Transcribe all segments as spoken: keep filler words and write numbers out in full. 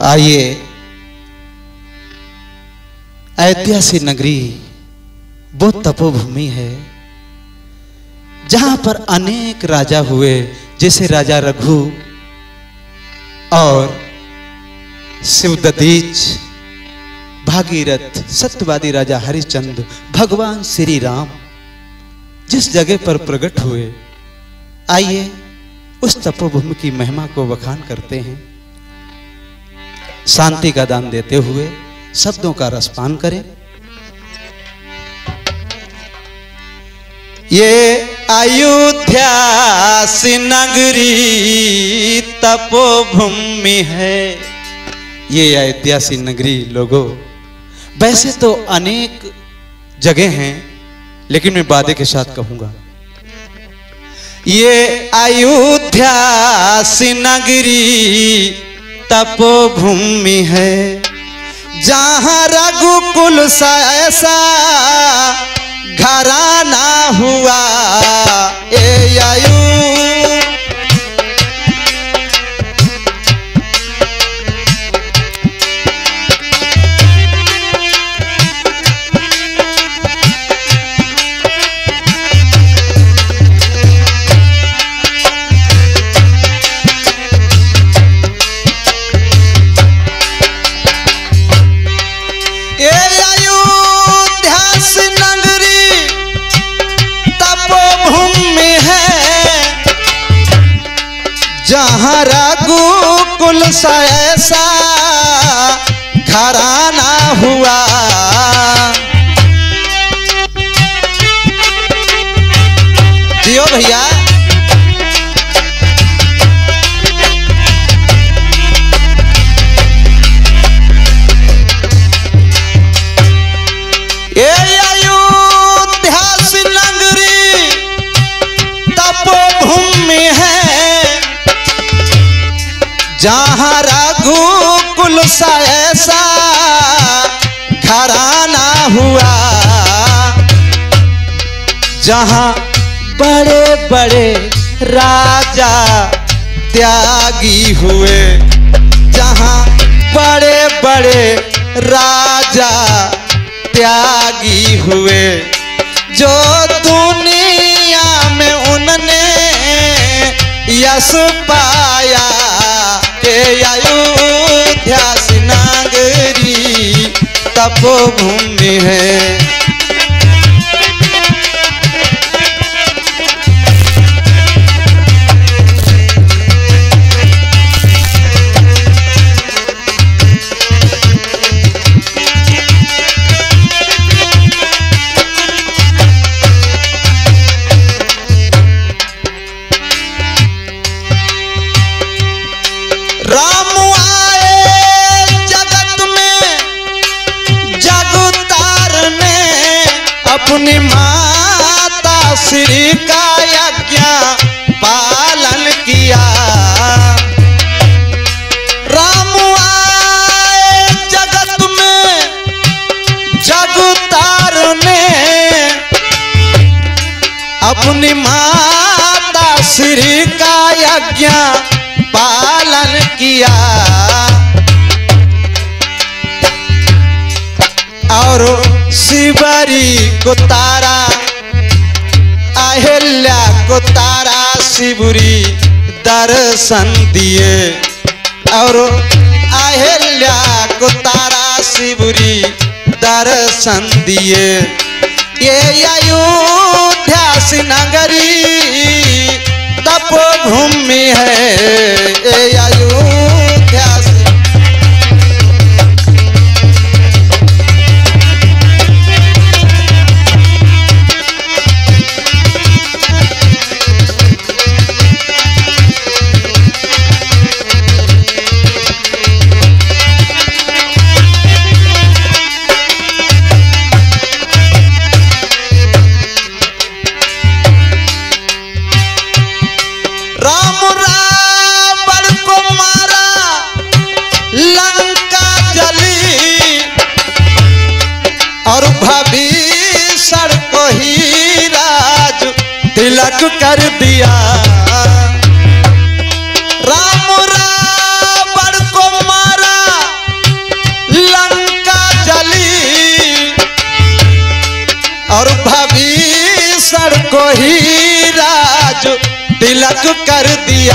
आइए, अयोध्या नगरी वो तपोभूमि है जहां पर अनेक राजा हुए, जैसे राजा रघु और शिवदत्तीच, भागीरथ, सत्यवादी राजा हरिश्चंद्र, भगवान श्री राम जिस जगह पर प्रकट हुए। आइए उस तपोभूमि की महिमा को बखान करते हैं। शांति का दान देते हुए शब्दों का रसपान करें। ये अयोध्या नगरी तपोभूमि है। ये अयोध्या नगरी लोगों, वैसे तो अनेक जगह हैं, लेकिन मैं वादे के साथ कहूंगा, ये अयोध्या नगरी तपोभूमि है जहां रघुकुल सा ऐसा घराना हुआ। ए आयु जहाँ रघुकुल सा ऐसा घराना हुआ। जियो भैया, ये अयोध्या नगरी तपोभूमि है जहाँ रघुकुल सा ऐसा घराना हुआ। जहाँ बड़े बड़े राजा त्यागी हुए, जहाँ बड़े बड़े राजा त्यागी हुए, जो दुनिया में उनने यश पाया। अयोध्या नगरी तपोभूमि है। अपनी माता श्री का यज्ञ पालन किया। राम आए जगत में जग तारने, अपनी माता श्री का यज्ञ पालन किया। और शिवरी को तारा, अहिल्या को तारा शिवरी दर्शन दिए। और अहिल्या को तारा शिवरी दर्शन दिए। ये अयोध्या नगरी तपोभूमि है। ये अयोध्या भविष्य को ही राज तिलक कर दिया। राम रावण को मारा को ही राज तिलक कर दिया।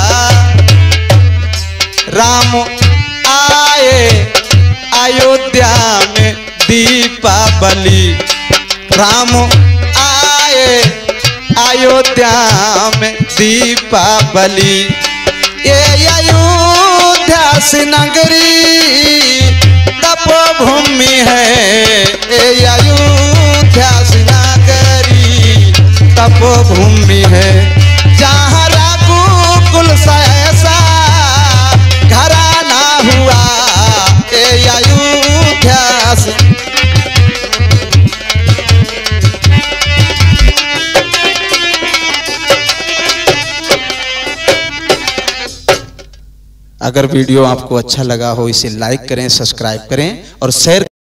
राम आए अयोध्या में दीपावली, राम आए अयोध्या में दीपावली। ये अयोध्या सी नगरी तपोभूमि है, ये अयोध्या सी नगरी तपोभूमि है। जहाँ रघुकुल ऐसा घराना हुआ, ये अयोध्या सी। अगर वीडियो आपको अच्छा लगा हो इसे लाइक करें, सब्सक्राइब करें और शेयर